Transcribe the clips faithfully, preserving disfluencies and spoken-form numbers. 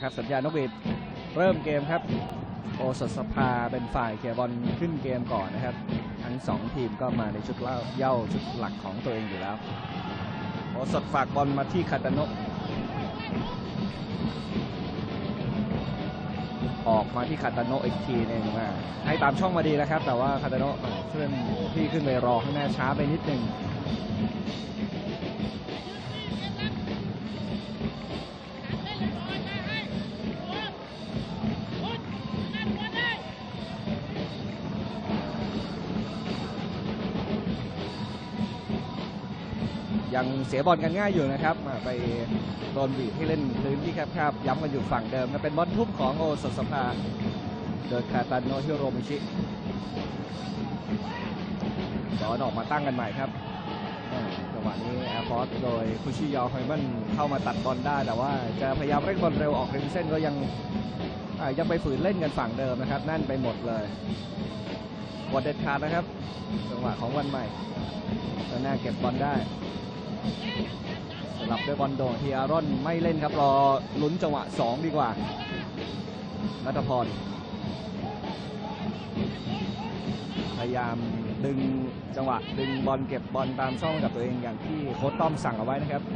ครับสัญญาณนกหวีดเริ่มเกมครับโอสถสภาเป็นฝ่ายเคลียร์บอลขึ้นเกมก่อนนะครับทั้งสองทีมก็มาในชุดเย้าชุดหลักของตัวเองอยู่แล้วโอสถฝากบอลมาที่คาตาโนะออกมาที่คาตาโนะอีกทีนึงมาให้ตามช่องมาดีแล้วครับแต่ว่าคาตาโนะเคลื่อนที่ขึ้นไปรอข้างหน้าช้าไปนิดนึงยังเสียบอลกันง่ายอยู่นะครับไปโดนบีบให้เล่นพื้นที่แคบๆย้ำกันอยู่ฝั่งเดิมเป็นบอลทุ่มของโอสถสภาโดยคาตาโนะฮิโรมิชิบอลออกมาตั้งกันใหม่ครับจังหวะนี้แอร์ฟอร์สโดยคุชิยอไฮมันเข้ามาตัดบอลได้แต่ว่าจะพยายามเร่งบอลเร็วออกริมเส้นก็ยังยังไปฝืนเล่นกันฝั่งเดิมนะครับนั่นไปหมดเลยบอลเด็ดขาดนะครับจังหวะของวันใหม่แล้วหน้าเก็บบอลได้สลับด้วยบอลโด่งที่อารอนไม่เล่นครับรอลุ้นจังหวะสองดีกว่าณัฐพรพยายามดึงจังหวะดึงบอลเก็บบอลตามช่องกับตัวเองอย่างที่โค้ชต้อมสั่งเอาไว้นะครับ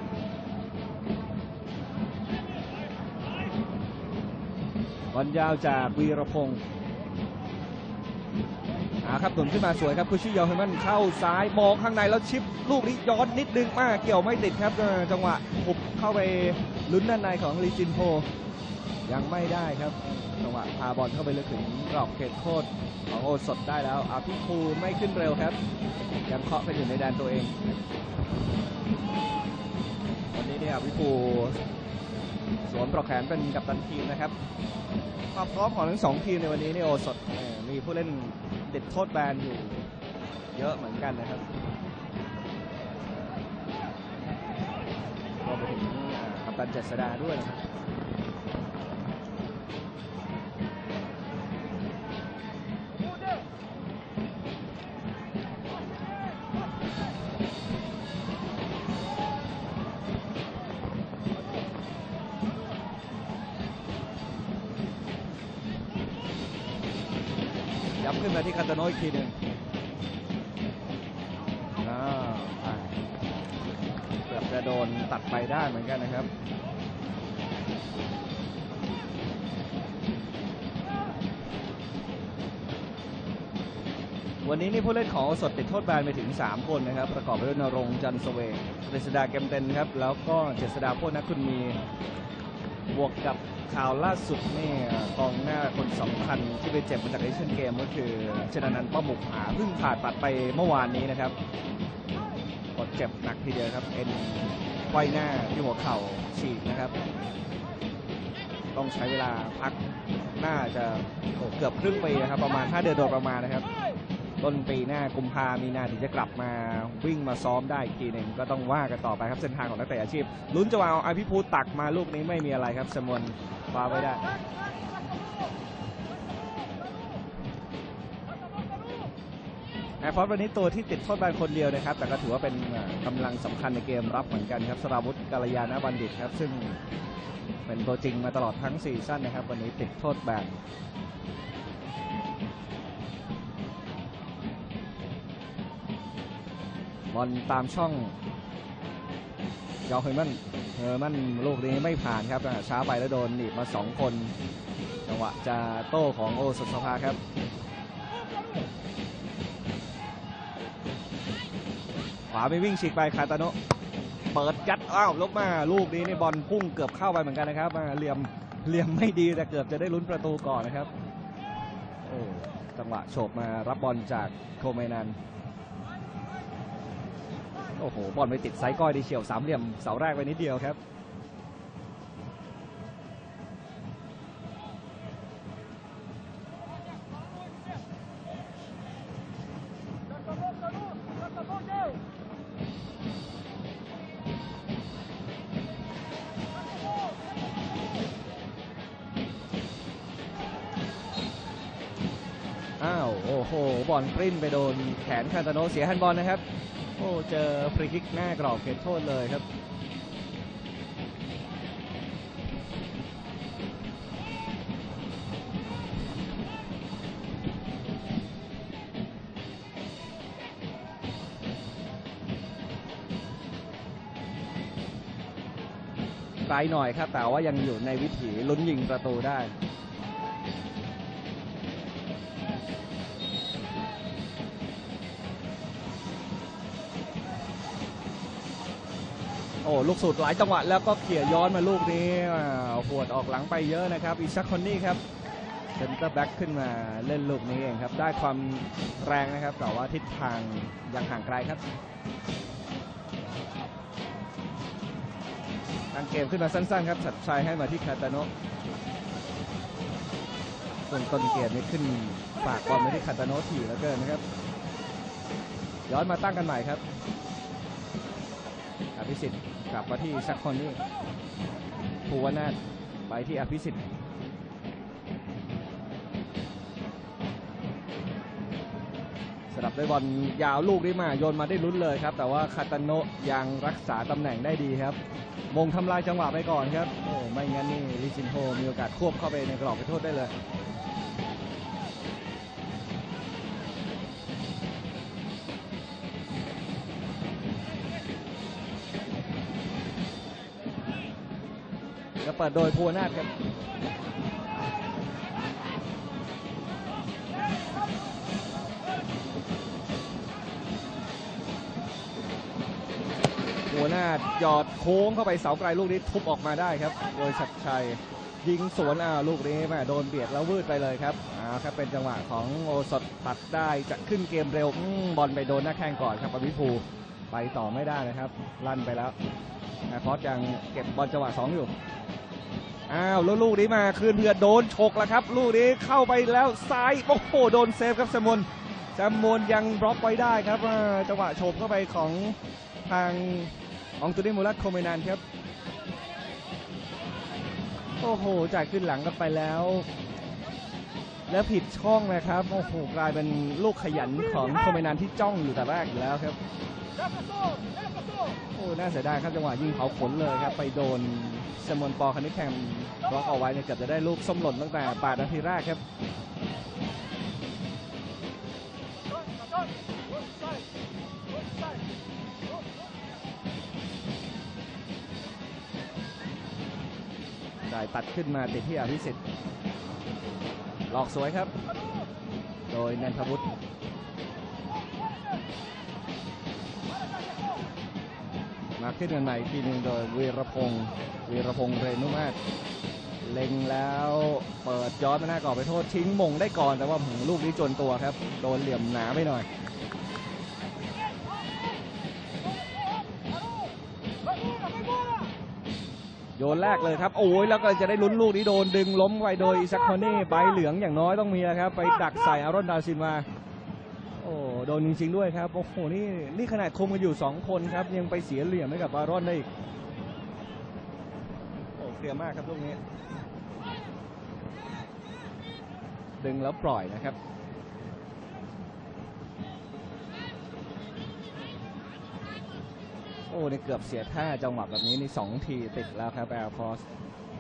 บอลยาวจากวีรพงษ์ครับหนุนขึ้นมาสวยครับคุชิยอไฮมันเข้าซ้ายมองข้างในแล้วชิปลูกนี้ย้อนนิดนึงมากเกี่ยวไม่ติดครับจังหวะหุบเข้าไปลุ้นด้านในของลีจินโพยังไม่ได้ครับจังหวะพาบอลเข้าไปลึกถึงกรอบเขตโทษของโอสถได้แล้วอาภิภูไม่ขึ้นเร็วครับยังเคาะกันอยู่ในแดนตัวเองวันนี้เนี่ยอาภิภูสวมปลอกแขนเป็นกัปตันทีมนะครับความพร้อมของทั้งสองทีมในวันนี้เนี่ยโอสถมีผู้เล่นติดโทษแบนอยู่เยอะเหมือนกันนะครับรวมไปถึงกัปตันเจษฎาด้วยนะครับย้ำขึ้นมาที่คาตาโนะอีกทีหนึ่งเกือบจะโดนตัดไปได้เหมือนกันนะครับวันนี้นี่ผู้เล่นของสดติดโทษแบนไปถึงสามคนนะครับประกอบไปด้วยนรงค์จันทร์เสวกกฤษดาเกมเต็นครับแล้วก็เจษฎาโพนักคุณมีบวกกับข่าวล่าสุดนี่กองหน้าคนสำคัญที่ไปเจ็บมาจากเอเชียนเกมก็คือชนะนันท์ป้อมบุกหาเพิ่งผ่าตัดไปเมื่อวานนี้นะครับกดเจ็บหนักทีเดียวครับเอ็นไขว้หน้าที่หัวเข่าฉีกนะครับต้องใช้เวลาพักน่าจะเกือบครึ่งปีนะครับประมาณห้าเดือนโดยประมาณนะครับต้นปีหน้ากุมภามีนาถึงจะกลับมาวิ่งมาซ้อมได้อีกทีหนึ่งก็ต้องว่ากันต่อไปครับเส้นทางของนักเตะอาชีพลุ้นจะเอาอภิภูตักมาลูกนี้ไม่มีอะไรครับสมวนคว้าไว้ได้แอร์ฟอร์สวันนี้ตัวที่ติดโทษแบนคนเดียวนะครับแต่ก็ถือว่าเป็นกำลังสำคัญในเกมรับเหมือนกันครับสราวุธกาลยานะบัณฑิตครับซึ่งเป็นตัวจริงมาตลอดทั้งซีซั่นนะครับวันนี้ติดโทษแบนบอลตามช่องยอเฮอร์มันเฮอร์มันลูกนี้ไม่ผ่านครับช้าไปแล้วโดนหนีบมาสองคนจังหวะจะโต้ของโอสถสภาครับขวาไปวิ่งฉีกไปคาตาโนะเปิดยัดอ้าวลบมาลูกนี้นี่บอลพุ่งเกือบเข้าไปเหมือนกันนะครับเหลี่ยมเหลี่ยมไม่ดีแต่เกือบจะได้ลุ้นประตูก่อนนะครับโอ้จังหวะโฉบมารับบอลจากโคเมนันโอ้โหบอลไปติดไซก้อยดีเฉียวสามเหลี่ยมเสาแรกไปนิดเดียวครับอ้าวโอ้โหบอลปริ้นไปโดนแขนคาตาโนะเสียแฮนด์บอลนะครับโอ้เจอฟรีคิกหน้ากรอบเขตโทษเลยครับไกลหน่อยครับแต่ว่ายังอยู่ในวิถีลุ้นยิงประตูได้โอ้ลูกสุดหลายจังหวะแล้วก็เขี่ยย้อนมาลูกนี้หวดออกหลังไปเยอะนะครับอิซักคอนนี่ครับเซนเตอร์แบ็กขึ้นมาเล่นลูกนี้เองครับได้ความแรงนะครับแต่ว่าทิศทางยังห่างไกลครับตั้งเกมขึ้นมาสั้นๆครับชัดชัยให้มาที่คาตาโนะส่วนต้นเกมนี้ขึ้นฝากบอลไปที่คาตาโนะถี่แล้วเกินนะครับย้อนมาตั้งกันใหม่ครับอภิสิทธิ์กลับมาที่ซักคอนนี่ภูวนาถไปที่อภิสิทธิ์สลับด้วยบอลยาวลูกนี้มาโยนมาได้ลุ้นเลยครับแต่ว่าคาตาโนะยังรักษาตำแหน่งได้ดีครับมงทำลายจังหวะไปก่อนครับโอ้ไม่งั้นนี่ลิซินโฮมีโอกาสควบเข้าไปในกรอบไปโทษได้เลยแล้วเปิดโดยภูวนาถครับภูวนาถหยอดโค้งเข้าไปเสาไกลลูกนี้ทุบออกมาได้ครับโดยชัดชัยยิงสวนอ้าวลูกนี้แม่โดนเบียดแล้ววืดไปเลยครับอ้าวครับเป็นจังหวะของโอสถตัดได้จะขึ้นเกมเร็วบอลไปโดนหน้าแข้งก่อนครับอภิภูไปต่อไม่ได้นะครับลั่นไปแล้วนะคอสยังเก็บบอลจังหวะสองอยู่อ้าวแล้วลูกนี้มาคืนเพื่อโดนฉกแล้วครับลูกนี้เข้าไปแล้วซ้ายโอ้โหโดนเซฟครับแซมมอนแซมมอนยังบล็อกไว้ได้ครับจังหวะโฉบเข้าไปของทางองตุนิมูรัตโคเมนันครับโอ้โหจ่ายขึ้นหลังกันไปแล้วแล้วผิดช่องนะครับโอ้โหกลายเป็นลูกขยันของโคเมนันที่จ้องอยู่แต่แรกอยู่แล้วครับโอ้น่าเสียดายครับจังหวะยิงเผาขนเลยครับไปโดนแซมมอนปอคันนิแคมบล็อกเอาไว้เนี่ยเกือบจะได้ลูกส้มหล่นตั้งแต่แปดนาทีแรกครับได้ตัดขึ้นมาติดที่อภิสิทธิ์หลอกสวยครับโดยนันทวุฒิมาขึ้นกันใหม่ทีหนึ่งโดยวีรพงศ์วีรพงศ์เรนุมาศเล็งแล้วเปิดย้อนมาหน้ากรอบไปโทษทิ้งมงได้ก่อนแต่ว่าลูกนี้จนตัวครับโดนเหลี่ยมหนาไปหน่อยโยนแรกเลยครับโอ้ยแล้วก็จะได้ลุ้นลูกนี้โดนดึงล้มไปโดยอิซักคอนนี่ใบเหลืองอย่างน้อยต้องมีนะครับไปดักใส่อารอนดาซินมาโอ้โดนจริงๆด้วยครับโอ้โหนี่นี่ขนาดคุมกันอยู่สองคนครับยังไปเสียเหลี่ยมให้กับอารอนได้อีกโอ้เคลียร์มากครับลูกนี้ดึงแล้วปล่อยนะครับโอ้ในเกือบเสียท่าจังหวะแบบนี้นี่สองทีติดแล้วครับแอร์ฟอร์ส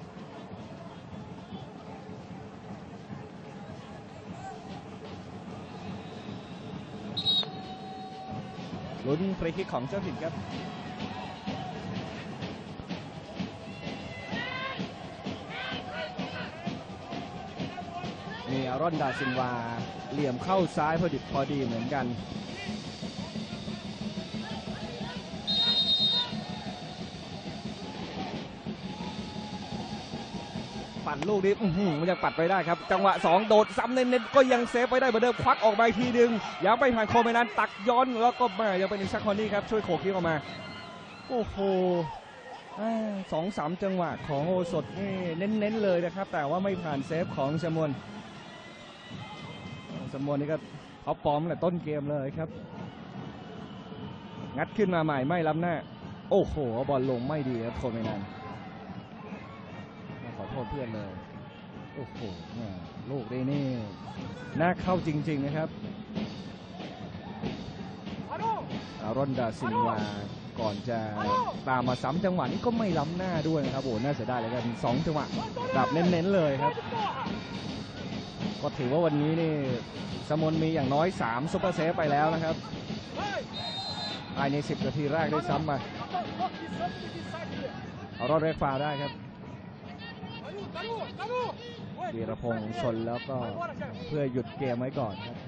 ลุ้นฟรีคิกของเจ้าถิ่นครับมีอารอนดาซินวาเหลี่ยมเข้าซ้ายพอดิบพอดีเหมือนกันปั่นลูกนี้มันยังปัดไปได้ครับจังหวะสองโดดซ้ำเน้นๆก็ยังเซฟไปได้เหมือนเดิมควักออกมาทีนึงยังไปผ่านโคเมนันตักย้อนแล้วก็มายังเป็นอิซักคอนนี่ครับช่วยโขกคิ้วออกมาโอ้โหสองสามจังหวะของโอสถนี่เน้นๆเลยนะครับแต่ว่าไม่ผ่านเซฟของแซมมอนแซมมอนนี่ก็ท็อปฟอร์มตั้งแต่ต้นเกมเลยครับงัดขึ้นมาใหม่ไม่ล้ำหน้าโอ้โหบอลลงไม่ดีครับโคเมนันขอโทษเพื่อนเลยโอ้โหลูกนี้นี่น่าเข้าจริงๆนะครับอารอนดาซินวาก่อนจะตามมาซ้ำจังหวะนี้ก็ไม่ล้ำหน้าด้วยนะครับโอ้น่าเสียดายเลยกันสองจังหวะแบบเน้นๆเลยครับก็ถือว่าวันนี้นี่สมนมีอย่างน้อยสามซุปเปอร์เซฟไปแล้วนะครับภายในสิบนาทีแรกได้ซ้ำมาเอารอดเรียกฟาวล์ได้ครับวีรพงษ์ชนแล้วก็เพื่อหยุดเกมไว้ก่อนครับ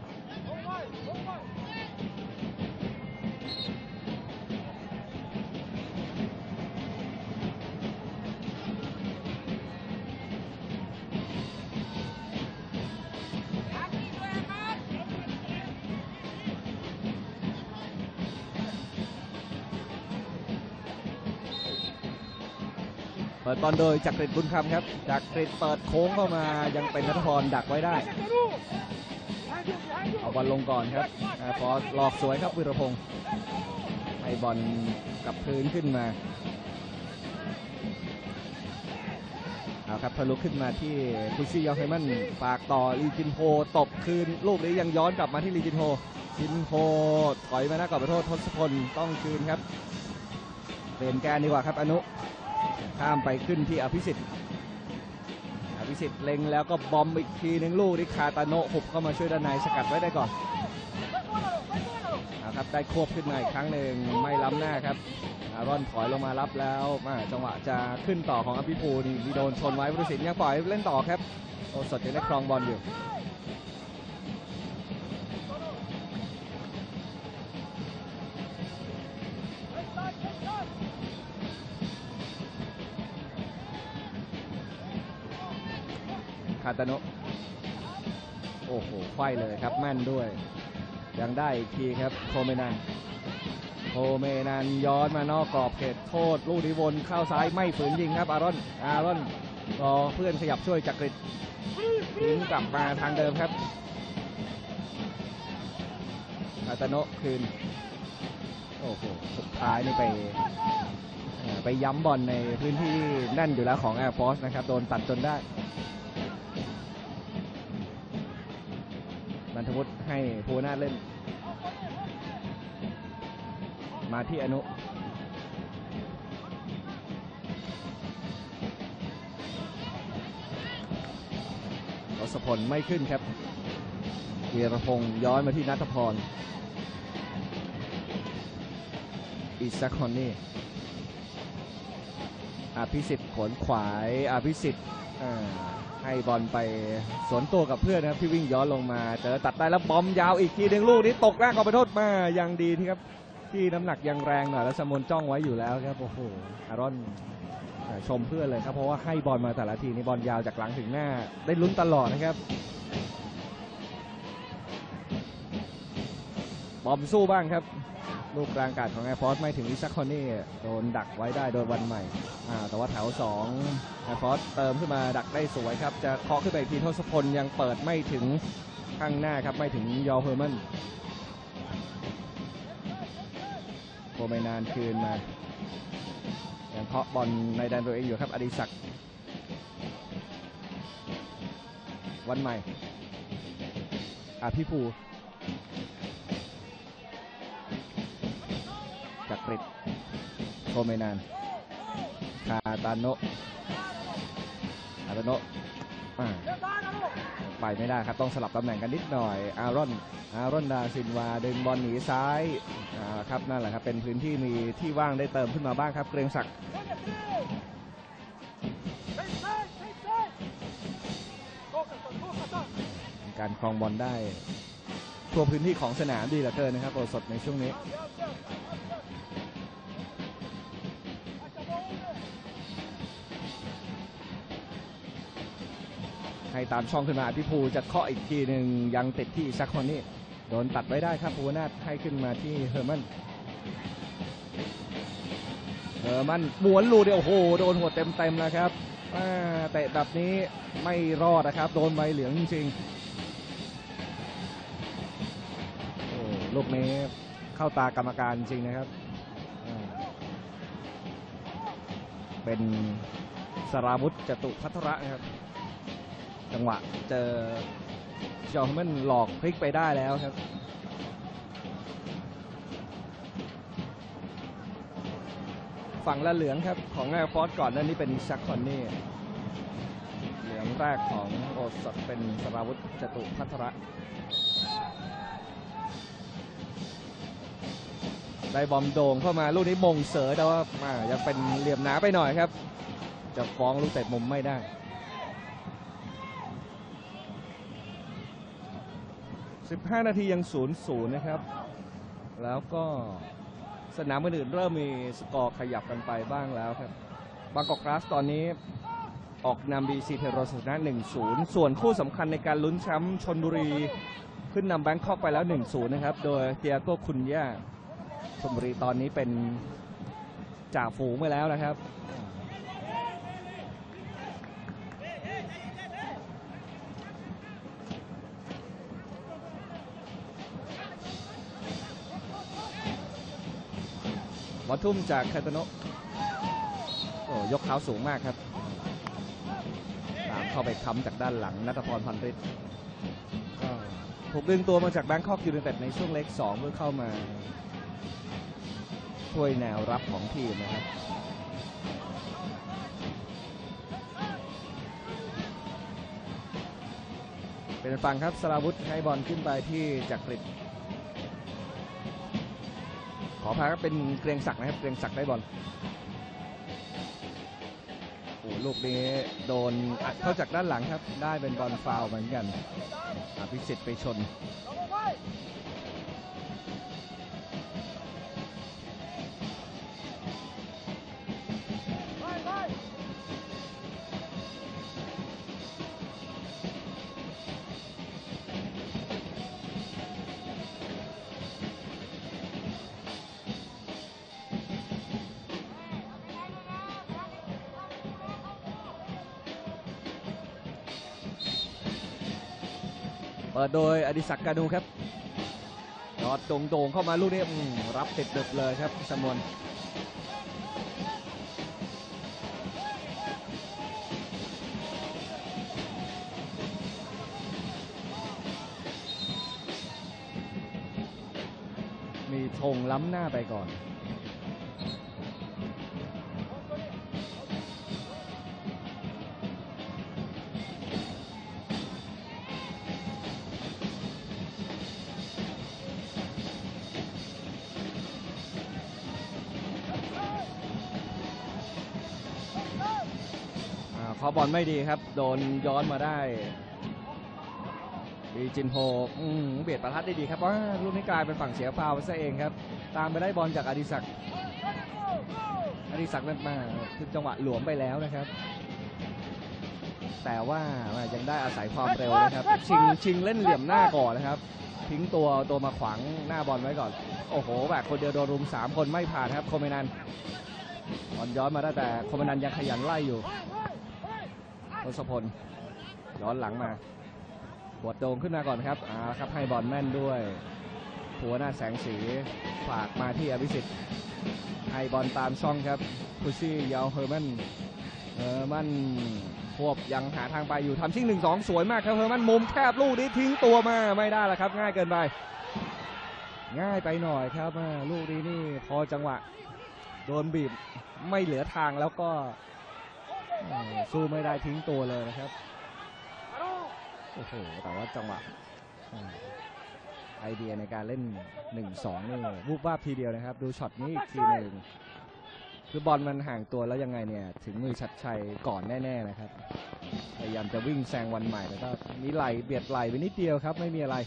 เปิดบอลโดยจักริดบุญคำครับจักริดเปิดโค้งเข้ามายังเป็นนัทพรดักไว้ได้เอาบอลลงก่อนครับฟอสหลอกสวยครับวีรพงษ์ให้บอลกับพื้นขึ้นมาเอาครับทะลุขึ้นมาที่คุชิยองไฮมันฝากต่อลีจินโฮตบคืนลูกนี้ยังย้อนกลับมาที่ลีจินโฮจินโฮถอยมาหน้ากรอบขอโทษทศพลต้องคืนครับเปลี่ยนแกนดีกว่าครับอนุข้ามไปขึ้นที่อภิสิทธิ์อภิสิทธิ์เล็งแล้วก็บอมอีกทีหนึ่งลูกที่คาตาโนะหุบเข้ามาช่วยด้านในสกัดไว้ได้ก่อนนะครับได้ควบขึ้นมาอีกครั้งหนึ่งไม่ล้ำหน้าครับอารอนถอยลงมารับแล้วจังหวะจะขึ้นต่อของอภิภูนี่มีโดนชนไว้ผู้ตัดสินยังปล่อยเล่นต่อครับโอสดยังได้ครองบอลอยู่คาตาโนะโอ้โหไขว้เลยครับแม่นด้วยยังได้อีกทีครับโคเมนันโคเมนันย้อนมานอกกรอบเขตโทษลูกนี้วนเข้าซ้ายไม่ฝืนยิงครับอารอนอารอนรอเพื่อนขยับช่วยจักริดทิ้งกลับมาทางเดิมครับคาตาโนะคืนโอ้โหสุดท้ายนี่ไปไปย้ำบอลในพื้นที่แน่นอยู่แล้วของ Air Force นะครับโดนตัดจนได้นันทวุฒิให้ภูนาถเล่นมาที่อนุทศพลไม่ขึ้นครับวีรพงษ์ย้อนมาที่นัทพรอิซักฮอนนี่อภิสิทธิ์ขนขวายอภิสิทธิ์ให้บอลไปสวนตัวกับเพื่อนนะครับที่วิ่งย้อนลงมาเจอตัดได้แล้วบอมยาวอีกทีหนึ่งลูกนี้ตกแรกออกไปโทษมายังดีที่ครับที่น้ำหนักยังแรงหน่อยแล้วสมนจ้องไว้อยู่แล้วครับโอ้โหอารอนชมเพื่อนเลยครับเพราะว่าให้บอลมาแต่ละทีนี่บอลยาวจากหลังถึงหน้าได้ลุ้นตลอดนะครับบอมสู้บ้างครับลูกกลางอากาศของแอร์ฟอร์สไม่ถึงอิซักคอนนี่โดนดักไว้ได้โดยวันใหม่แต่ว่าแถวสองแอร์ฟอร์สเติมขึ้นมาดักได้สวยครับจะเคาะขึ้นไปอีกทีทศพลยังเปิดไม่ถึงข้างหน้าครับไม่ถึงยอเฮอร์มันโคเมนานคืนมายังเคาะบอลในแดนตัวเองอยู่ครับอดิศักดิ์วันใหม่อภิภูจักริดโคเมนานคาตาโนะคาตาโนะไปไม่ได้ครับต้องสลับตำแหน่งกันนิดหน่อยอารอนอารอนดาซินวาดึงบอลหนีซ้ายครับนั่นแหละครับเป็นพื้นที่มีที่ว่างได้เติมขึ้นมาบ้างครับเกรียงศักดิ์การครองบอลได้ทั่วพื้นที่ของสนามดีเหลือเกินนะครับโอสดในช่วงนี้ให้ตามช่องขึ้นมาพี่ภูจะเคาะอีกทีหนึ่งยังติดที่ซักคอนนี่โดนตัดไว้ได้ครับภูนาถให้ขึ้นมาที่เฮอร์มันเฮอร์มันม้วนลูกเดียวโอ้โหโดนหัวเต็มๆแล้วครับเตะแบบนี้ไม่รอดนะครับโดนใบเหลืองจริงๆโอ้ลูกนี้เข้าตากรรมการจริงนะครับเป็นสราวุธจตุพัทระนะครับจังหวะเจอจอห์นมันหลอกพลิกไปได้แล้วครับฝั่งละเหลืองครับของแอร์ฟอร์สก่อนนั่นนี่เป็นซักคอนนี่เหลืองแรกของโอสดเป็นสราวุธจตุพัทระได้บอมโด่งเข้ามาลูกนี้มงเสยแต่ว่ายังเป็นเหลี่ยมหนาไปหน่อยครับจะฟ้องลูกเตะมุมไม่ได้สิบห้านาทียัง ศูนย์ศูนย์ นะครับแล้วก็สนามอื่นๆเริ่มมีสกอร์ขยับกันไปบ้างแล้วครับบางกอกกราสตอนนี้ออกนำ บี ซี เทโรชนะ หนึ่งศูนย์ ส่วนคู่สำคัญในการลุ้นแชมป์ชลบุรีขึ้นนำแบงคอกไปแล้ว หนึ่งศูนย์ นะครับโดยเตียโก้คุนย่าชลบุรีตอนนี้เป็นจ่าฝูงไปแล้วนะครับบอลทุ่มจากคาตาโนะโอ้ยกเท้าสูงมากครับตามเข้าไปค้ำจากด้านหลังณัฐพร พันฤทธิ์ถูกดึงตัวมาจากแบงคอกยูไนเต็ดในช่วงเล็กสองเพื่อเข้ามาช่วยแนวรับของทีมนะครับเป็นฝั่งครับสราวุธให้บอลขึ้นไปที่จักริดขอพาก็เป็นเกรียงศักดิ์นะครับเกรียงศักดิ์ได้บอลโอ้ลูกนี้โดนอัดเข้าจากด้านหลังครับได้เป็นบอลฟาวล์เหมือนกันอภิสิทธิ์ไปชนเปิดโดยอดิศักดิ์กานูครับยอดโด่งๆเข้ามาลูกนี้รับติดดึกเลยครับสมวนมีธงล้ำหน้าไปก่อนขอบอลไม่ดีครับโดนย้อนมาได้บีจินโฮเบียดประทัดได้ดีครับว่าลูกนี้กลายเป็นฝั่งเสียฟาวล์ไปซะเองครับตามไปได้บอลจากอดิศักดิ์อดิศักดิ์นั่นมาคือจังหวะหลวมไปแล้วนะครับแต่ว่ายังได้อาศัยความเร็วนะครับชิงชิงเล่นเหลี่ยมหน้าก่อนนะครับทิ้งตัวตัวมาขวางหน้าบอลไว้ก่อนโอ้โหแบบคนเดียวโดนรุมสามคนไม่ผ่านครับโคเมนันบอลย้อนมาได้แต่โคเมนันยังขยันไล่อยู่ทศพลย้อนหลังมาหัวโด่งขึ้นมาก่อนครับอ่าครับให้บอลแม่นด้วยหัวหน้าแสงสีฝากมาที่อภิสิทธิ์ให้บอลตามช่องครับพุซี่ยาวเฮอร์มันเฮอร์มันพวบยังหาทางไปอยู่ทำชิ่งหนึ่งสองสวยมากครับเฮอร์มันมุมแคบลูกนี้ทิ้งตัวมาไม่ได้แล้วครับง่ายเกินไปง่ายไปหน่อยครับลูกนี้นี่พอจังหวะโดนบีบไม่เหลือทางแล้วก็สู้ไม่ได้ทิ้งตัวเลยนะครับโอ้โหแต่ว่าจังหวะไอเดียในการเล่น หนึ่งสอง นี่วูบวาบทีเดียวนะครับดูช็อตนี้อีกทีหนึ่งคือบอลมันห่างตัวแล้วยังไงเนี่ยถึงมือชัดชัยก่อนแน่ๆนะครับพยายามจะวิ่งแซงวันใหม่แต่ก็มีไหลเบียดไหลไปนิดเดียวครับไม่มีอะไร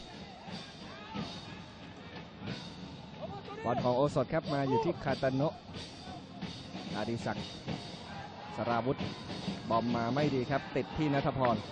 บอลของโอสถครับมาอยู่ที่คาตาโนะอดิศักดิ์สราวุธบอมมาไม่ดีครับติดที่ณัฐพร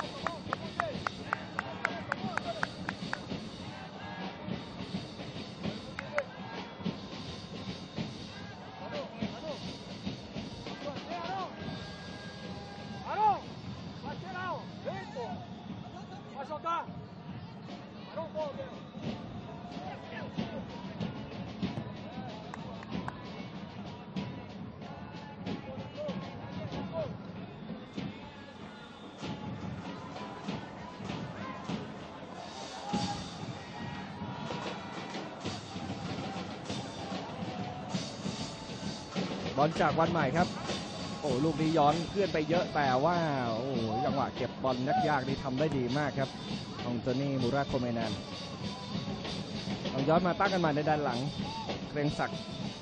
บอลจากวันใหม่ครับโอ้ลูกนี้ย้อนเพื่อนไปเยอะแต่ว่าโอ้จังหวะเก็บบอลยากๆนี่ทำได้ดีมากครับองโตนี่มูราโคเมนันต้องย้อนมาตั้งกันมาในด้านหลังเกรงศักดิ์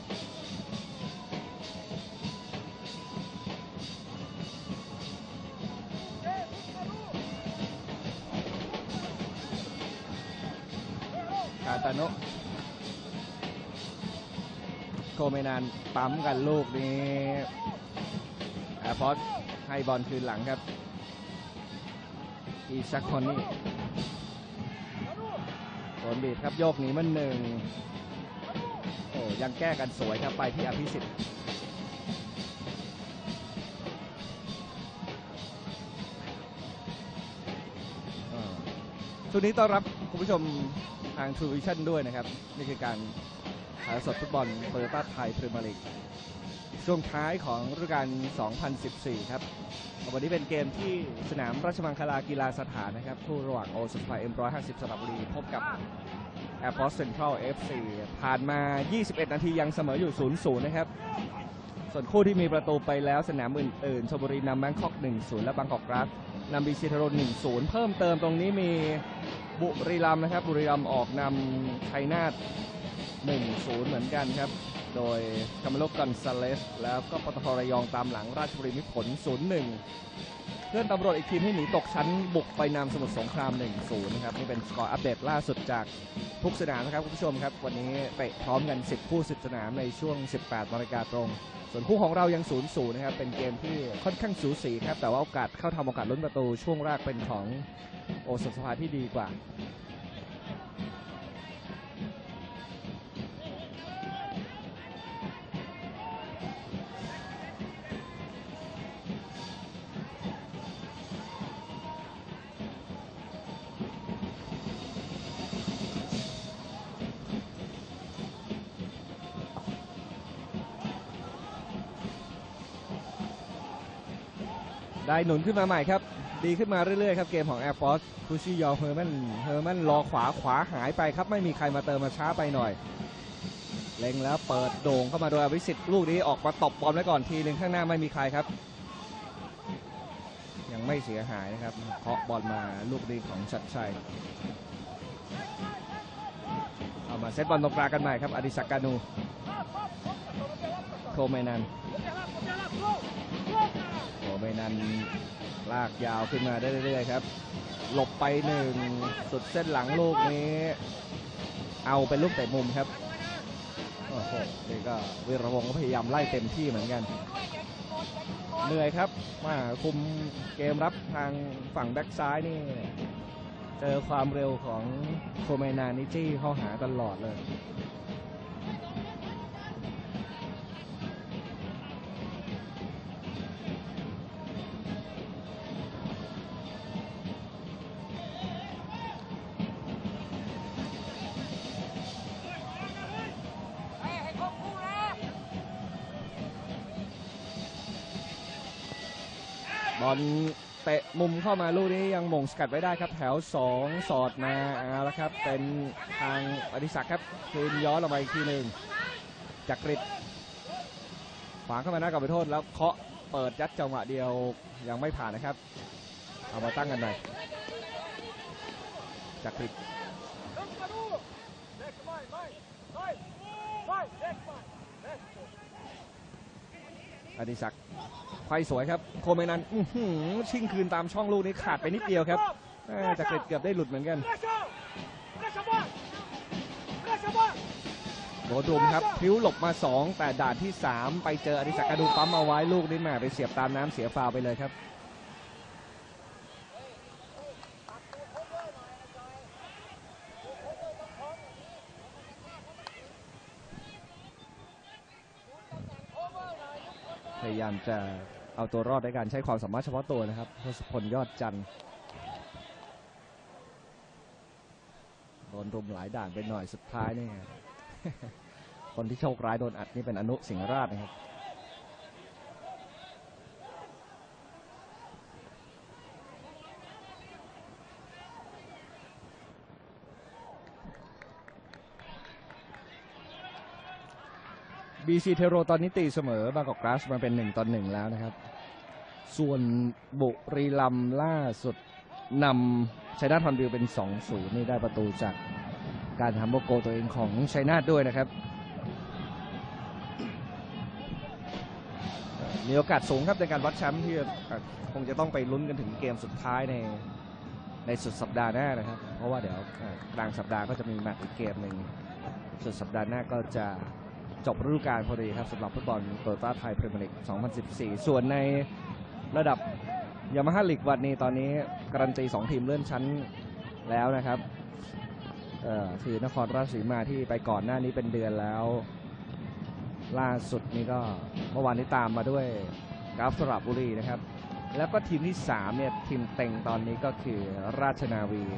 ตาโนะโคเมนานปั๊มกันลูกนี้แอร์ฟอร์สให้บอลคืนหลังครับอีซักคอนนี่โดนบีบครับโยกหนีมันหนึ่งโอ้ยังแก้กันสวยครับไปที่อภิสิทธิ์ช่วงนี้ต้อนรับคุณผู้ชมทาง True Vision ด้วยนะครับนี่คือการถ่ายสดฟุตบอลโตโยต้าไทยพรีเมียร์ลีกช่วงท้ายของฤดูกาล สองพันสิบสี่ ครับวันนี้เป็นเกมที่สนามราชมังคลากีฬาสถานนะครับคู่ระหว่างโอสถสภา เอ็ม หนึ่งห้าศูนย์ สระบุรีพบกับ Air Force Central เอฟ ซี ผ่านมา ยี่สิบเอ็ด นาทียังเสมออยู่ ศูนย์ศูนย์ นะครับส่วนคู่ที่มีประตูไปแล้วสนามอื่นๆชลบุรีนำแบงคอก หนึ่งศูนย์ และบางกอกกราสนำบีซีเทโร หนึ่งศูนย์ เพิ่มเติมตรงนี้มีบุรีรัมย์นะครับบุรีรัมย์ออกนำชัยนาท หนึ่งศูนย์ เหมือนกันครับโดยคาร์เมโล กอนซาเลสแล้วก็ปตท.ระยองตามหลังราชบุรีมิตรผล ศูนย์หนึ่ง เพื่อนตำรวจอีกทีมที่หนีตกชั้นบุกไปนำสมุทรสงคราม หนึ่งศูนย์ นะครับนี่เป็นสกอร์อัปเดตล่าสุดจากทุกสนามนะครับคุณผู้ชมครับวันนี้เตะพร้อมกันสิบคู่สิบสนามในช่วง สิบแปด นาฬิกาตรงส่วนคู่ของเรายัง ศูนย์ศูนย์ นะครับเป็นเกมที่ค่อนข้างสูสีครับแต่ว่าโอกาสเข้าทำโอกาสลุ้นประตูช่วงแรกเป็นของโอสถสภาที่ดีกว่าได้หนุนขึ้นมาใหม่ครับดีขึ้นมาเรื่อยๆครับเกมของ Air Force คูชิยอเฮอร์แมนเฮอร์แมนรอขวาขวาหายไปครับไม่มีใครมาเติมมาช้าไปหน่อยเล็งแล้วเปิดโด่งเข้ามาโดยอภิสิทธิ์ลูกนี้ออกมาตบบอลไว้ก่อนทีหนึ่งข้างหน้าไม่มีใครครับยังไม่เสียหายนะครับเคาะบอลมาลูกนี้ของชัดชัยเอามาเซตบอลตรงกลางกันใหม่ครับอดิศักดิ์ กานูโคเมนันโคเมนันลากยาวขึ้นมาได้เรื่อยๆครับหลบไปหนึ่งสุดเส้นหลังลูกนี้เอาเป็นลูกเตะมุมครับโอ้โหนี่ก็วีรวงศ์ก็พยายามไล่เต็มที่เหมือนกันเหนื่อยครับมาคุมเกมรับทางฝั่งแบ็กซ้ายนี่เจอความเร็วของโคเมนานิจี้เข้าหาตลอดเลยบอลเตะมุมเข้ามาลูกนี้ยังหม่งสกัดไว้ได้ครับแถวสองสอดมาเอาละครับเป็นทางอดิศักดิ์ครับคืนย้อนออกมาอีกทีหนึ่งจักริดขวางเข้ามาหน้ากรอบเขตโทษแล้วเคาะเปิดยัดจังหวะเดียวยังไม่ผ่านนะครับเอามาตั้งกันหน่อยจักริดอดิศักดิ์ไฟสวยครับโคเมนันชิงคืนตามช่องลูกนี้ขาดไปนิดเดียวครับจักริดเกือบได้หลุดเหมือนกันโดนดุมครับพลิ้วหลบมาสองแต่ด่านที่สามไปเจออดิศักดิ์ กานูปั๊มเอาไว้ลูกนี้แหมไปเสียบตามน้ำเสียฟาวไปเลยครับพยายามจะเอาตัวรอดด้วยการใช้ความสามารถเฉพาะตัวนะครับทศพลยอดจันทร์โดนรุมหลายด่านไปหน่อยสุดท้ายนี่ คนที่โชคร้ายโดนอัดนี่เป็นอนุสิงห์ราชนะครับบีซีเทโรตอนนี้ตีเสมอบางกอกกราสมาเป็นหนึ่งต่อหนึ่งแล้วนะครับส่วนบุรีรัมย์ล่าสุดนำชัยนาท ฮอนบิลเป็น สองศูนย์ นี่ได้ประตูจากการทำโบโกตัวเองของชัยนาทด้วยนะครับมีโอกาสสูงครับในการวัดแชมป์ที่คงจะต้องไปลุ้นกันถึงเกมสุดท้ายในในสุดสัปดาห์หน้านะครับเพราะว่าเดี๋ยวกลางสัปดาห์ก็จะมีแมตช์อีกเกมหนึ่งสุดสัปดาห์หน้าก็จะจบฤดูกาลพอดีครับสำหรับฟุตบอลโตโยต้าไทยพรีเมียร์ลีกสองพันสิบสี่ส่วนในระดับยามาฮ่าลีกวันนี้ตอนนี้การันตีสองทีมเลื่อนชั้นแล้วนะครับคือนครราชสีมาที่ไปก่อนหน้านี้เป็นเดือนแล้วล่าสุดนี้ก็เมื่อวานนี้ตามมาด้วยกราฟสระบุรีนะครับแล้วก็ทีมที่สามเนี่ยทีมเต็งตอนนี้ก็คือราชนาวี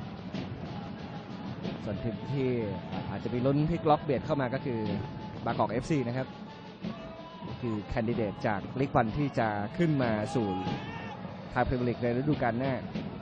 ส่วนทีมที่อาจจะมีลุ้นพลิกล็อกเบียดเข้ามาก็คือบางกอก เอฟ ซี นะครับคือแคนดิเดตจากลีกวันที่จะขึ้นมาสู่ไทยพรีเมียร์ลีกในฤดูกาลหน้า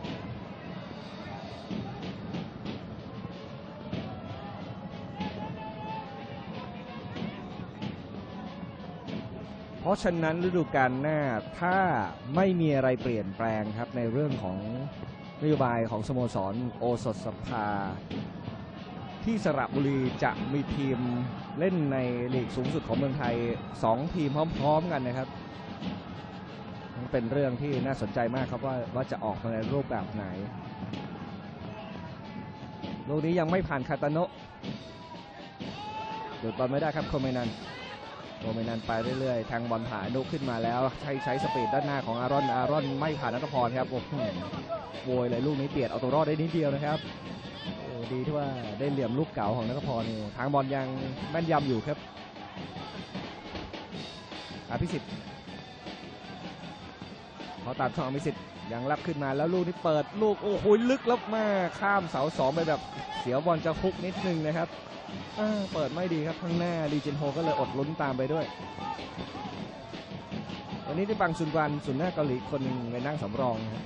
เพราะฉะนั้นฤดูกาลหน้าถ้าไม่มีอะไรเปลี่ยนแปลงครับในเรื่องของนโยบายของสโมสรโอสถสภาที่สระบุรีจะมีทีมเล่นในลีกสูงสุดของเมืองไทยสองทีมพร้อมๆกันนะครับเป็นเรื่องที่น่าสนใจมากครับว่าว่าจะออกมาในรูปแบบไหนลูกนี้ยังไม่ผ่านคาตาโนะหยุดบอลไม่ได้ครับโคเมนันโคเมนันไปเรื่อยๆทางบอลผ่านนุกขึ้นมาแล้วใช้ใช้สปีดด้านหน้าของอารอนอารอนไม่ผ่านนัทพรครับโอ้โหโวยเลยลูกนี้เปียดเอาตัวรอดได้นิดเดียวนะครับโอ้ดีที่ว่าได้เหลี่ยมลูกเก๋าของนัทพรนี่ทางบอลยังแม่นยำอยู่ครับอภิสิทธิ์เขาตามช่องอภิสิทธิ์ยังรับขึ้นมาแล้วลูกนี้เปิดลูกโอ้โหลึกแล้วมาข้ามเสาสองไปแบบเสียวบอลจะฟุกนิดนึงนะครับเปิดไม่ดีครับข้างหน้าลีเจนโฮก็เลยอดลุ้นตามไปด้วยวันนี้ที่บังซุนวันซุนหน้าเกาหลีคนหนึ่งไปนั่งสำรองนะ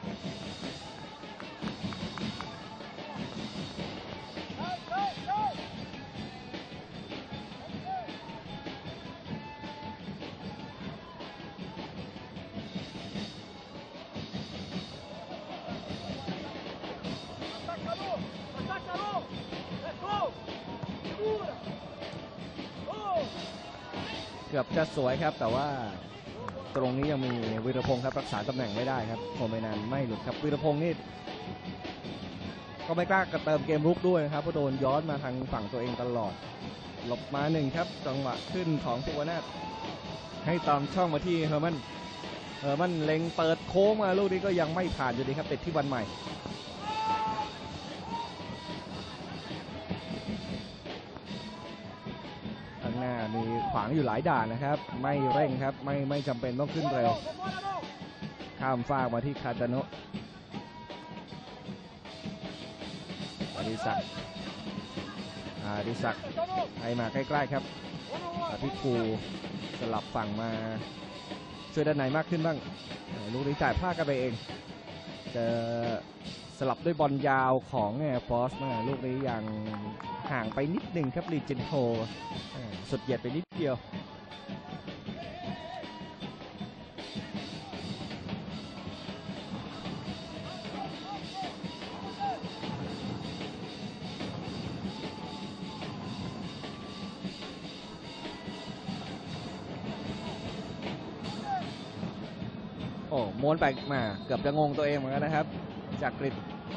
เกือบจะสวยครับแต่ว่าตรงนี้ยังมีวีรพงศ์ครับรักษาตำแหน่งไม่ได้ครับโคเมนันไม่หลุดครับวีรพงศ์นี่ก็ไม่กล้ากระเติมเกมรุกด้วยครับเพราะโดนย้อนมาทางฝั่งตัวเองตลอดหลบมาหนึ่งครับจังหวะขึ้นของภูวนาถให้ตามช่องมาที่เฮอร์มันเฮอร์มันเล็งเปิดโค้งมาลูกนี้ก็ยังไม่ผ่านอยู่ดีครับติดที่วันใหม่หน้ามีขวางอยู่หลายด่านนะครับไม่เร่งครับไม่ไม่จำเป็นต้องขึ้นเร็วข้ามฟากมาที่คาตาโนะอดิศักดิ์อดิศักดิ์ให้มาใกล้ๆครับอภิภูสลับฝั่งมาช่วยด้านในมากขึ้นบ้างลูกนี้จ่ายพลาดกันไปเองจะสลับด้วยบอลยาวของแอร์ฟอร์สมาลูกนี้ยังห่างไปนิดหนึ่งครับลีเจนโฮสุดเหยียดไปนิดเดียวโอ้ม้วนไปมาเกือบจะงงตัวเองเหมือนกันนะครับจากกริด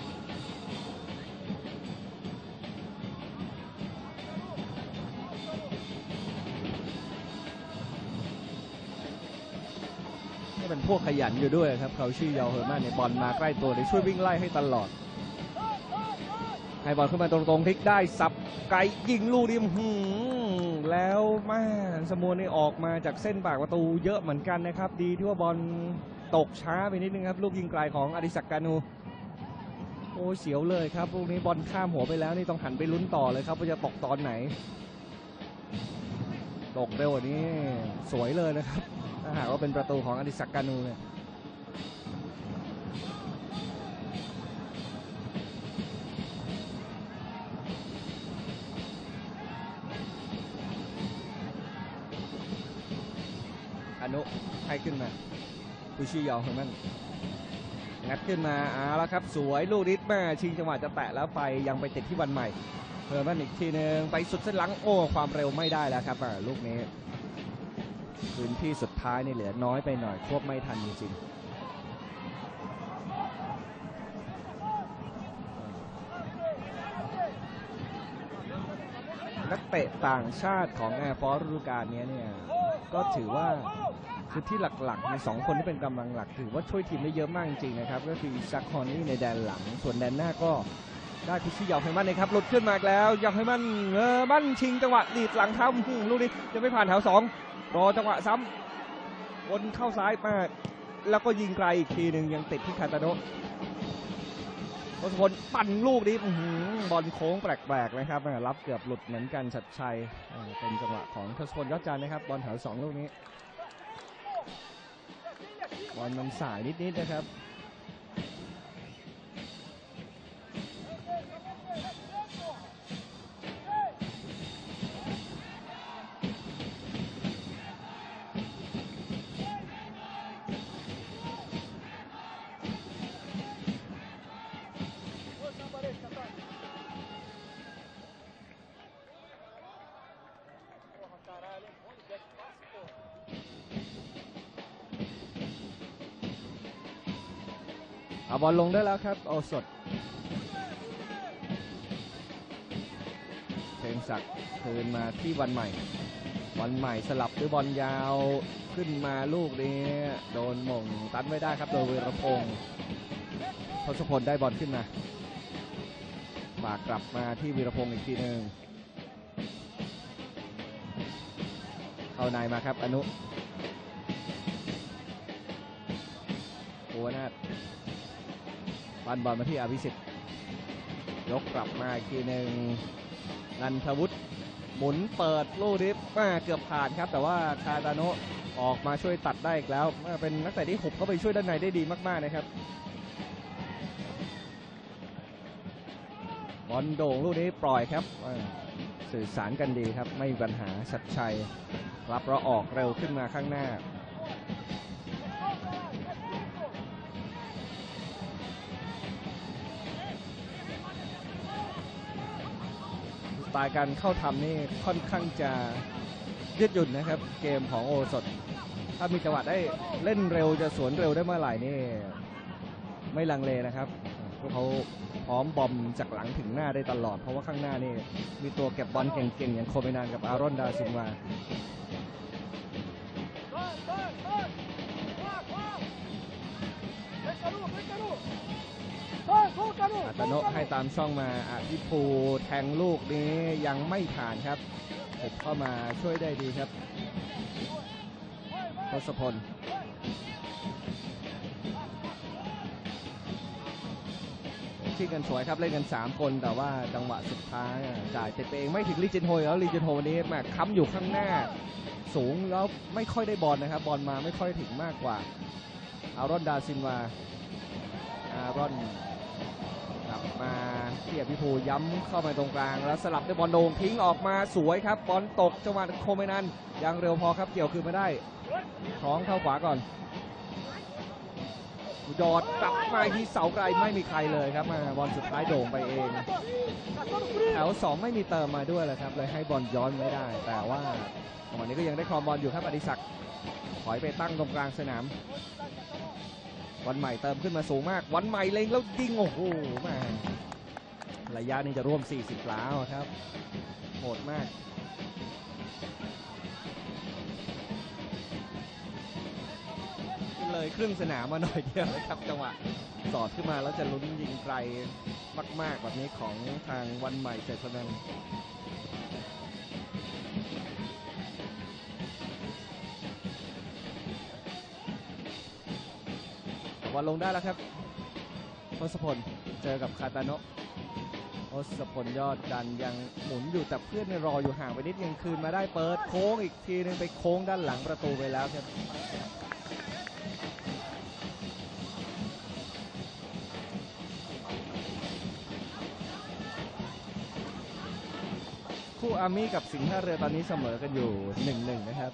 เป็นพวกขยันอยู่ด้วยครับเขาชื่อยาวเฮอร์มันเนี่ยบอลมาใกล้ตัวเลยช่วยวิ่งไล่ให้ตลอดให้บอลขึ้นมาตรงๆพลิกได้สับไกลยิงลูกนี้แล้วแม่สโมนี่ออกมาจากเส้นปากประตูเยอะเหมือนกันนะครับดีที่ว่าบอลตกช้าไปนิดนึงครับลูกยิงไกลของอดิศักดิ์ กานูโอ้เสียวเลยครับลูกนี้บอลข้ามหัวไปแล้วนี่ต้องหันไปลุ้นต่อเลยครับว่าจะตกตอนไหนตกเร็วกว่านี้สวยเลยนะครับถ้าหากว่าเป็นประตูของอดิศักดิ์ กานูเนี่ยอนุให้ขึ้นมาคุชิยองของมันงัดขึ้นมาเอาละครับสวยลูกนิดมาชิงจังหวะจะแตะแล้วไปยังไปติดที่วันใหม่เพิ่มมันอีกทีนึงไปสุดเส้นหลังโอ้ความเร็วไม่ได้แล้วครับลูกนี้พื้นที่สุดท้ายนี่เหลือน้อยไปหน่อยควบไม่ทันจริงๆนักเตะต่างชาติของแอร์ฟอร์สฤดูกาลนี้เนี่ยก็ถือว่าคือที่หลักๆมีสองคนที่เป็นกำลังหลักถือว่าช่วยทีมได้เยอะมากจริงๆนะครับก็คือซักฮอนนี่ในแดนหลังส่วนแดนหน้าก็ได้พิชิยาวไฮมันนะครับหลุดขึ้นมาแล้วยาวไฮมันเออมันชิงจังหวะดีดหลังทำลูกนี้จะไม่ผ่านแถวสองรอจังหวะซ้ำวนเข้าซ้ายมาแล้วก็ยิงไกลอีกทีหนึ่งยังติดที่คาตาโนะทศพลปั่นลูกนี้บอลโค้งแปลกๆนะครับรับเกือบหลุดเหมือนกันชัดชัยเป็นจังหวะของทศพลยอดจันทร์นะครับบอลแถวสองลูกนี้บอลมันสายนิดๆนะครับเอาบอลลงได้แล้วครับโอสดเชิงศักดิ์คืนมาที่วันใหม่วันใหม่สลับด้วยบอลยาวขึ้นมาลูกนี้โดนหม่งตันไม่ได้ครับโดยวีรพงศ์ทศพลได้บอลขึ้นมาฝากกลับมาที่วีรพงศ์อีกทีหนึ่งเข้าในมาครับอนุโอวนาถปันบอลมาที่อภิสิทธิ์ยกกลับมาอีกทีหนึ่งนันทวุฒิหมุนเปิดลูกนี้มาเกือบผ่านครับแต่ว่าคาตาโนะออกมาช่วยตัดได้อีกแล้วเป็นนักเตะที่หุบเข้าไปช่วยด้านในได้ดีมากๆนะครับบอลโด่งลูกนี้ปล่อยครับสื่อสารกันดีครับไม่มีปัญหาชัดชัยรับแล้วออกเร็วขึ้นมาข้างหน้าสไตล์การเข้าทำนี่ค่อนข้างจะยืดหยุ่นนะครับเกมของโอสถถ้ามีจังหวะได้เล่นเร็วจะสวนเร็วได้เมื่อไหร่นี่ไม่ลังเลนะครับพวกเขาพร้อมบอมจากหลังถึงหน้าได้ตลอดเพราะว่าข้างหน้านี่มีตัวเก็บบอลเก่งๆอย่างโคเบนานกับอารอนดาซินวาอาตโนะให้ตามช่องมาอภิภูแทงลูกนี้ยังไม่ผ่านครับผมเข้ามาช่วยได้ดีครับทศพลชิงกันสวยครับเล่นกันสามคนแต่ว่าจังหวะสุดท้ายจ่ายเตะเองไม่ถึงลีเจนโฮแล้วลีเจนโฮวันนี้มาค้ำอยู่ข้างหน้าสูงแล้วไม่ค่อยได้บอลนะครับบอลมาไม่ค่อยถึงมากกว่าอารอนดาซินวาอารอนกลับมาเทียบพิภูย้ำเข้ามาตรงกลางแล้วสลับด้วยบอลโด่งทิ้งออกมาสวยครับบอลตกจังหวะโคเมนันยังเร็วพอครับเกี่ยวคืนมาได้ท้องเข้าขวาก่อนยอดกลับมาที่เสาไกลไม่มีใครเลยครับมาบอลสุดท้ายโด่งไปเองแถวสองไม่มีเติมมาด้วยเลยครับเลยให้บอลย้อนไม่ได้แต่ว่าวันนี้ก็ยังได้ครองบอลอยู่ครับอดิศักดิ์ถอยไปตั้งตรงกลางสนามวันใหม่เติมขึ้นมาสูงมากวันใหม่เล็งแล้วยิงโอ้โหมาระยะนี้จะร่วมสี่สิบแล้วครับโหดมากเลยครึ่งสนามมาหน่อยเดียวนะครับจังหวะสอดขึ้นมาแล้วจะลุ้นยิงไกลมากๆแบบนี้ของทางวันใหม่เจษฎาบอลลงได้แล้วครับทศพลเจอกับคาตาโนะทศพลยอดดันยังหมุนอยู่แต่เพื่อนรออยู่ห่างไปนิดยังคืนมาได้เปิดโค้งอีกทีนึงไปโค้งด้านหลังประตูไปแล้วครับคู่อาร์มี่กับสิงห์ท่าเรือตอนนี้เสมอกันอยู่ หนึ่งหนึ่ง นะครับ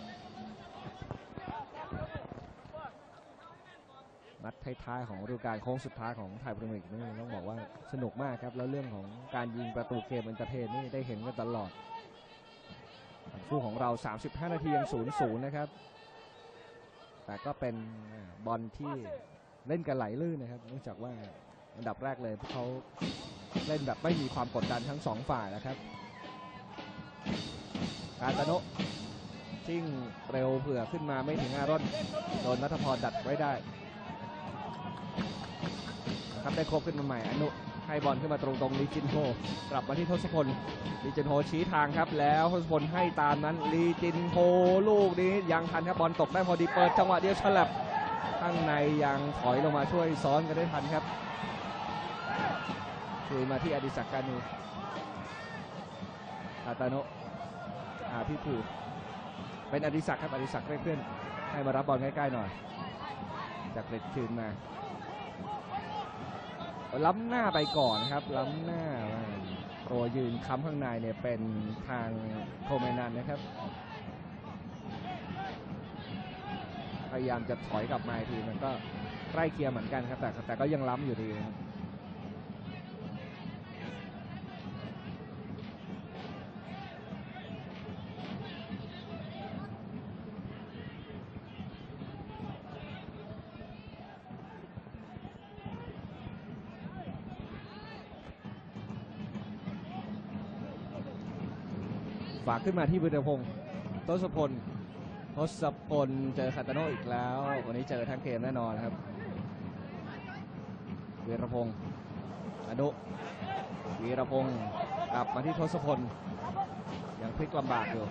นัดท้ายๆของฤดูกาลโค้งสุดท้ายของไทยพรีเมียร์ลีกนี่ต้องบอกว่าสนุกมากครับแล้วเรื่องของการยิงประตูเกมเอนเตอร์เทนนี่ได้เห็นกันตลอดคู่ของเราสามสิบห้านาทียัง ศูนย์ศูนย์ นะครับแต่ก็เป็นบอลที่เล่นกันไหลลื่นนะครับเนื่องจากว่าอันดับแรกเลยพวกเขาเล่นแบบไม่มีความกดดันทั้งสองฝ่ายนะครับคาตาโนะชิ่งเร็วเผื่อขึ้นมาไม่ถึงอารอนโดนนัทพรดัดไว้ได้นะครับได้ครบขึ้นมาใหม่อนุให้บอลขึ้นมาตรงตรงลีจินโฮกลับมาที่ทศพลลีจินโฮชี้ทางครับแล้วทศพลให้ตามนั้นลีจินโฮลูกนี้ยังทันครับบอลตกได้พอดีเปิดจังหวะเดียวฉลับข้างในยังถอยลงมาช่วยซ้อนกันได้ทันครับคืนมาที่อดิศักดิ์ กานูคาตาโนะอาพี่ผูเป็นอดิศักดิ์ครับอดิศักดิ์เรียกเพื่อนให้มารับบอลใกล้ๆหน่อยจากเล็ดคืนมาล้ำหน้าไปก่อนครับล้ำหน้าตัวยืนค้ำข้างในเนี่ยเป็นทางโคเมนันนะครับพยายามจะถอยกลับมาทีมันก็ใกล้เคียงเหมือนกันครับแต่แต่ก็ยังล้ำอยู่ดีครับฝากขึ้นมาที่บุรพงศ์ทศพลทศพลเจอคาตาโนะอีกแล้ววันนี้เจอทั้งเกมแน่นอนครับวีรพงศ์อนุวีรพงศ์กลับมาที่ทศพลยังพลิกลำบากอยู่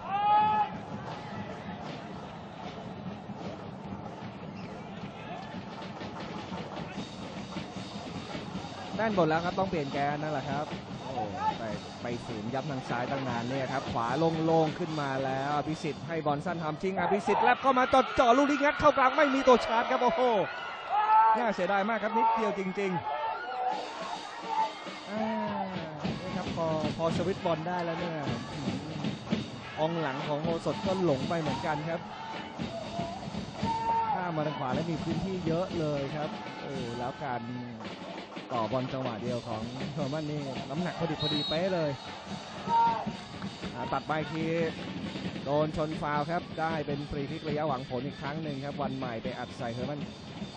ด้านบนแล้วครับต้องเปลี่ยนแกนนั่นแหละครับโอ้ไปไปฝืนยับทางซ้ายตั้งนานเนี่ยครับขวาโล่งๆขึ้นมาแล้วอภิสิทธิ์ให้บอลสั้นทำชิงอภิสิทธิ์แลบเข้ามาจดจ่อลูกนี้งัดเข้ากลางไม่มีตัวชาร์จครับโอ้โหน่าเสียดายมากครับนิดเดียวจริงๆอ่านี่ครับพอพอสวิตช์บอลได้แล้วเนี่ยองหลังของโอสถก็หลงไปเหมือนกันครับข้ามมาทางขวาแล้วมีพื้นที่เยอะเลยครับโอ้แล้วการต่อบอลจังหวะเดียวของเฮอร์มันนี่น้ำหนักพอดีพอดีเป๊ะเลยตัดไปทีโดนชนฟาวครับได้เป็นฟรีคิกระยะหวังผลอีกครั้งหนึ่งครับวันใหม่ไปอัดใส่เฮอร์มัน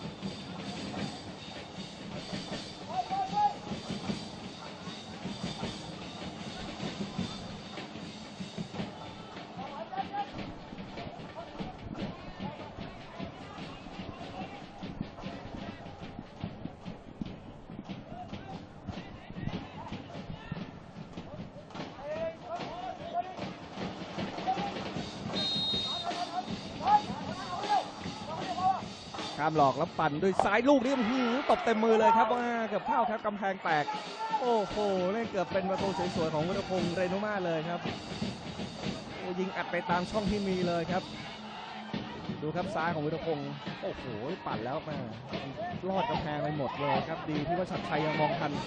ข้ามหลอกแล้วปั่นด้วยซ้ายลูกนี้ตบเต็มมือเลยครับว่าเกือบเข้าครับกำแพงแตกโอ้โหนี่เกือบเป็นประตูสวยๆของวิรพงษ์เรนุมาเลยครับยิงอัดไปตามช่องที่มีเลยครับดูครับซ้ายของวิรพงษ์โอ้โหปั่นแล้วมาลอดกำแพงไปหมดเลยครับดีที่ว่าชัดชัยยังมองทัน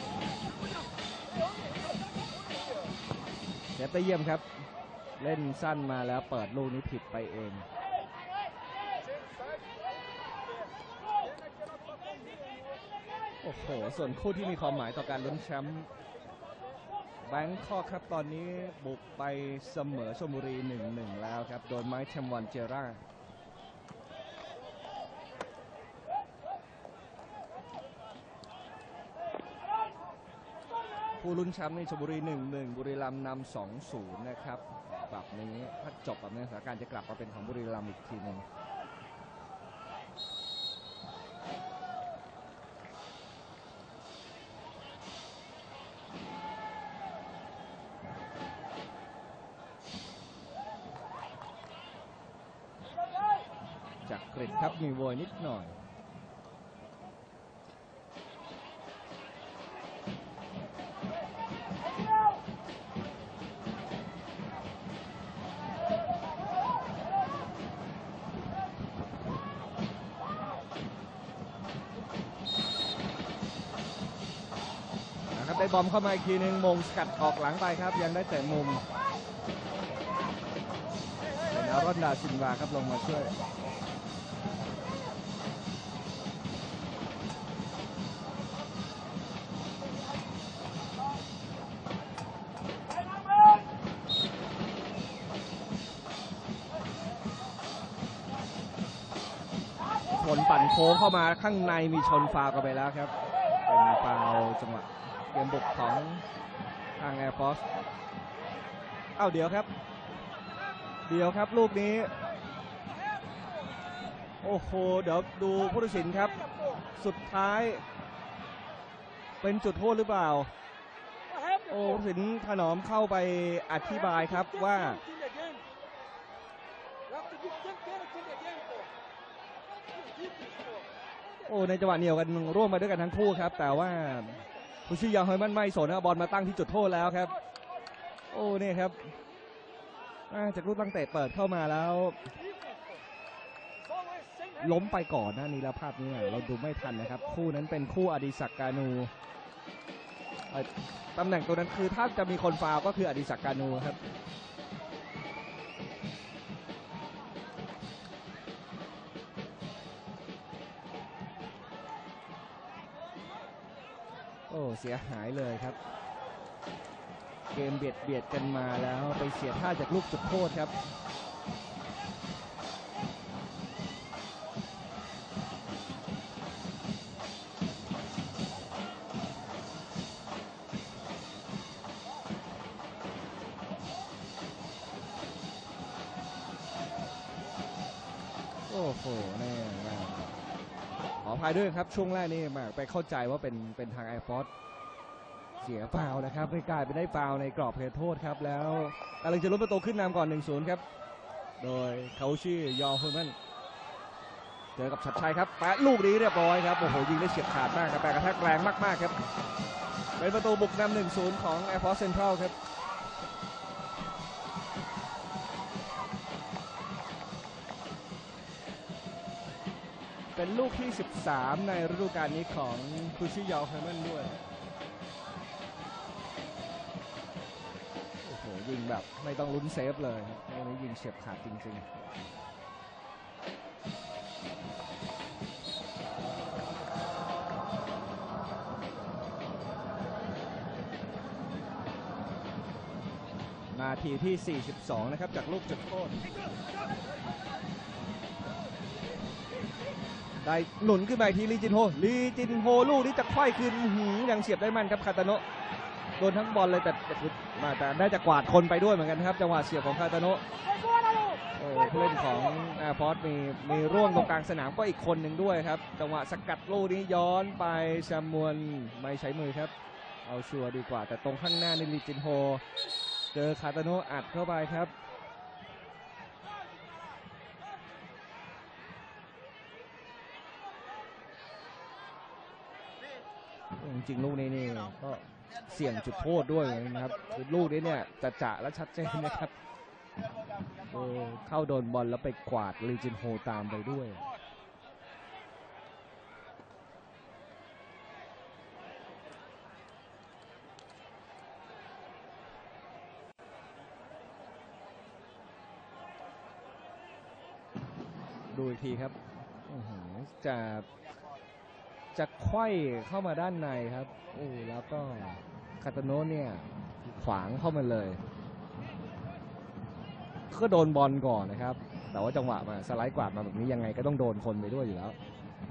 เซฟได้เยี่ยมครับเล่นสั้นมาแล้วเปิดลูกนี้ผิดไปเองโอ้โหส่วนคู่ที่มีความหมายต่อการลุ้นแชมป์แบงคอกครับตอนนี้บุกไปเสมอชลบุรี หนึ่งหนึ่ง แล้วครับโดนไม้แชมวันเจร่าผู้ลุ้นแชมป์ในชลบุรี หนึ่งหนึ่ง บุรีรัมย์นำ สองศูนย์ นะครับแบบนี้ถ้าจบแบบนี้สถานการณ์จะกลับมาเป็นของบุรีรัมย์อีกทีหนึ่งจากกรีฑครับมีโวยนิดหน่อยได้บอมเข้ามาอีกทีหนึ่งมงสกัดออกหลังไปครับยังได้แต่มุมเป็นอารอนดาซินวาครับลงมาช่วยผลปั่นโค้งเข้ามาข้างในมีชนฟาวกันไปแล้วครับเป็นฟาวจังหวะเกมบุกของทางแอร์ฟอร์สเอ้าเดี๋ยวครับเดี๋ยวครับลูกนี้โอ้โหเดี๋ยวดูผู้ตัดสินครับสุดท้ายเป็นจุดโทษหรือเปล่าโอ้ผู้ตัดสินถนอมเข้าไปอธิบายครับว่าโอ้ในจังหวะเหนียวกันร่วมมาด้วยกันทั้งคู่ครับแต่ว่าผู้ชื่อยาวเฮยมันไม่สนนะบอลมาตั้งที่จุดโทษแล้วครับโอ้เนี่ยครับจากลูกตั้งเตะเปิดเข้ามาแล้วล้มไปก่อนหน้านี้แล้วภาพนี้เราดูไม่ทันนะครับคู่นั้นเป็นคู่อดิศักดิ์กานูตำแหน่งตัวนั้นคือถ้าจะมีคนฟาวก็คืออดิศักดิ์กานูครับโอ้เสียหายเลยครับเกมเบียดเบียดกันมาแล้วไปเสียท่าจากลูกจุดโทษครับโอ้โหแน่ขออภัยด้วยครับช่วงแรกนี่มาไปเข้าใจว่าเป็นเป็นทางไอฟอสเสียฟาวนะครับไม่กลายเป็นได้ฟาวในกรอบเขตโทษครับแล้วกำลังจะลุ้นประตูขึ้นนำก่อน หนึ่งศูนย์ ครับโดยเขาชื่อยอร์เฮอร์แมนเจอกับชัดชัยครับแปะลูกนี้เรียบร้อยครับโอ้โหยิงได้เฉียบขาดมากครับแปะกระแทกแรงมากๆครับเป็นประตูบุกนำ หนึ่งศูนย์ ของแอร์ฟอร์สเซ็นทรัลครับเป็นลูกที่สิบสามในฤดูกาลนี้ของคูชิยอร์เฮอร์แมนด้วยโอ้โหยิงแบบไม่ต้องลุ้นเซฟเลยครับนี้ยิงเฉียบขาดจริงๆนาทีที่สี่สิบสองนะครับจากลูกจุดโทษได้หนุนขึ้นไปทีลีจินโฮลีจินโฮลูกนี้จะค่อยคืนยังเสียบได้มันครับคาตาโนะโดนทั้งบอลเลยแต่มาแต่ได้จะกวาดคนไปด้วยเหมือนกันครับจังหวะเสียบของคาตาโนะโอ้ผู้เล่นของแอร์ฟอร์สมีมีร่วงตรงกลางสนามก็อีกคนหนึ่งด้วยครับจังหวะสกัดลูกนี้ย้อนไปแซมมวนไม่ใช้มือครับเอาชัวร์ดีกว่าแต่ตรงข้างหน้านี่ลีจินโฮเจอคาตาโนะอัดเข้าไปครับจริงๆลูกนี้นี่ก็เสี่ยงจุดโทษด้วยนะครับลูกนี้เนี่ยจะจะและชัดเจนนะครับเข้าโดนบอลแล้วไปกวาดลีจินโฮตามไปด้วยดูอีกทีครับจะจะไขว้เข้ามาด้านในครับโอ้แล้วก็คาตาโนะเนี่ยขวางเข้ามาเลยก็โดนบอลก่อนนะครับแต่ว่าจังหวะมาสไลด์กวาดมาแบบนี้ยังไงก็ต้องโดนคนไปด้วยอยู่แล้ว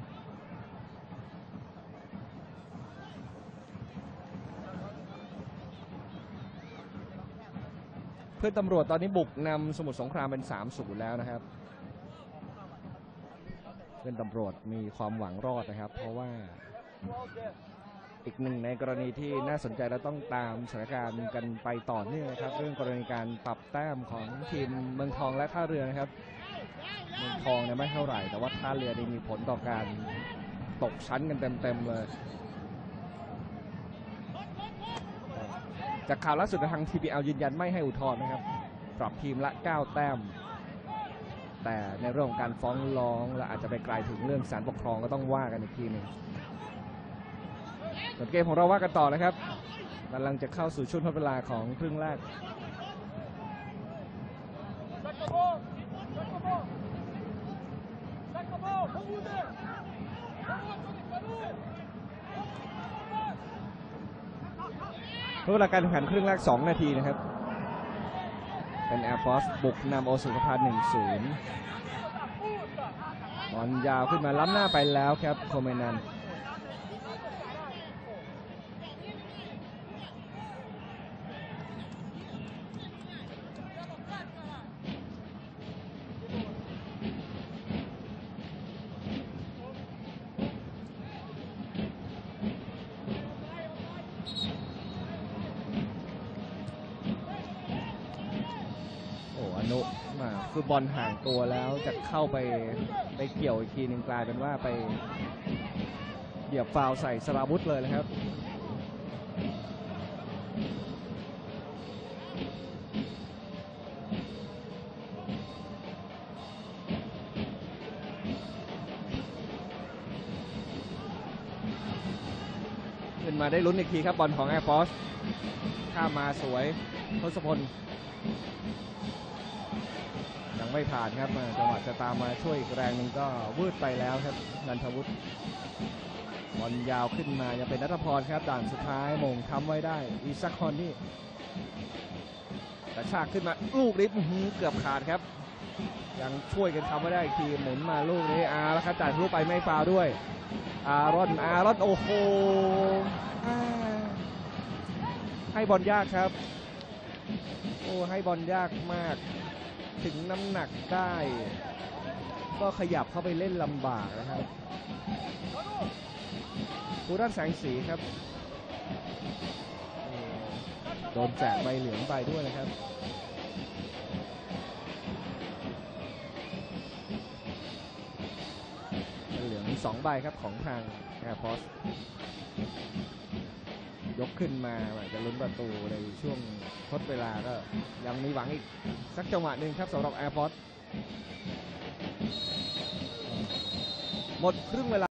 เพื่อนตำรวจตอนนี้บุกนำสมุทรสงครามเป็น สามศูนย์ แล้วนะครับเพื่อนตำรวจมีความหวังรอดนะครับเพราะว่าอีกหนึ่งในกรณีที่น่าสนใจและต้องตามสถานการณ์กันไปต่อเนื่องนะครับเรื่องกรณีการปรับแต้มของทีมเมืองทองและท่าเรือนะครับเมืองทองเนี่ยไม่เท่าไหร่แต่ว่าท่าเรือนี่มีผลต่อการตกชั้นกันเต็มๆเลยจากข่าวล่าสุดทาง ที พี แอล ยืนยันไม่ให้อุทธรณ์นะครับปรับทีมละเก้าแต้มแต่ในเรื่องของการฟ้องร้องและอาจจะไปไกลถึงเรื่องศาลปกครองก็ต้องว่ากันอีกทีหนึ่งส่วนเกมของเราว่ากันต่อนะครับกำลังจะเข้าสู่ช่วงทดเวลาของครึ่งแรกทดเวลาการแข่งขันครึ่งแรกสองนาทีนะครับเป็นแอร์ฟอร์สบุกนำโอสุขภา หนึ่งศูนย์ บอลยาวขึ้นมาล้ำหน้าไปแล้วครับโคเมนันคือบอลห่างตัวแล้วจะเข้าไปไปเกี่ยวอีกทีหนึ่งกลายเป็นว่าไปเหยียบฟาวล์ใส่สราวุธเลยนะครับขึ้นมาได้ลุ้นอีกทีครับบอลของแอร์ฟอร์สข้ามมาสวยทศพลยังไม่ผ่านครับจังหวะจะตามมาช่วยอีกแรงหนึ่งก็วืดไปแล้วครับนันทวุฒิบอลยาวขึ้นมายังเป็นณัฐพรครับด่านสุดท้ายมงค้ำไว้ได้อีซักคอนนี่กระชากขึ้นมาลูกนี้เกือบขาดครับยังช่วยกันทำไว้ได้อีกทีหมุนมาลูกนี้อาแล้วครับจ่ายทะลุไปไม่ฟาวล์ด้วยอารอนอารอนโอ้โหให้บอลยากครับโอ้ให้บอลยากมากถึงน้ำหนักได้ก็ขยับเข้าไปเล่นลำบากนะครับผู้ด้านแสงสีครับโดนแจกใบเหลืองไปด้วยนะครับเหลืองสองใบครับของทางแอร์ฟอร์สยกขึ้นมาจะลุ้นประตูในช่วงทดเวลาก็ยังมีหวังอีกสักจังหวะหนึ่งครับสำหรับแอร์ฟอร์สหมดครึ่งเวลา